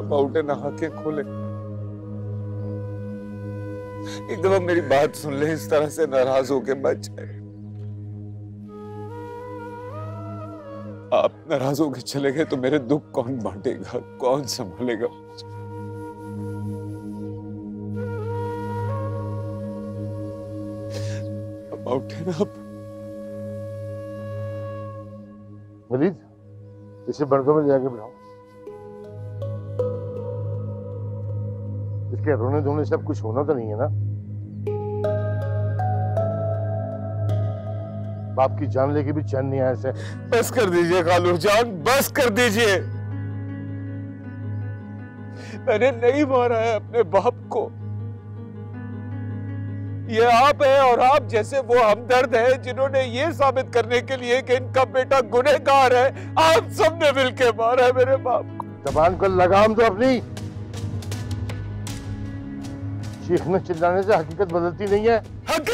अब्बा उठे ना आंखें खोले। एक दफा मेरी बात सुन ले, इस तरह से नाराज होके मत जाए। आप नाराज होके चले गए तो मेरे दुख कौन बांटेगा, कौन संभालेगा? अब्बा उठे ना अब। वलीद, इसे बर्तों में जाके बिठाओ। इसके रोने धोने से अब कुछ होना तो नहीं है ना? बाप की जान लेके भी चैन नहीं आया इसे। बस कर दीजिए खालू जान, बस कर दीजिए। मैंने नहीं मारा है अपने बाप को। ये आप है और आप जैसे वो हमदर्द है जिन्होंने ये साबित करने के लिए कि इनका बेटा गुनहगार है, आप सबने मिलकर मारा है मेरे बाप को। जबान को लगाम दो अपनी। चीखने चिल्लाने से हकीकत बदलती नहीं है।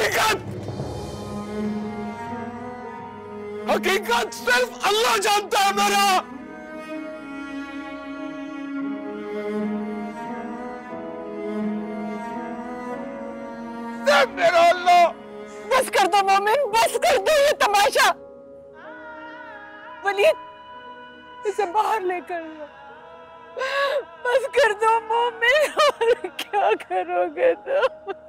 हकीकत सिर्फ अल्लाह जानता है मेरा। सिर्फ मेरा अल्लाह। बस कर दो मोमिन, बस कर दो ये तमाशा। वलीद, इसे बाहर लेकर लो। बस कर दो मोमिन, और क्या करोगे तुम?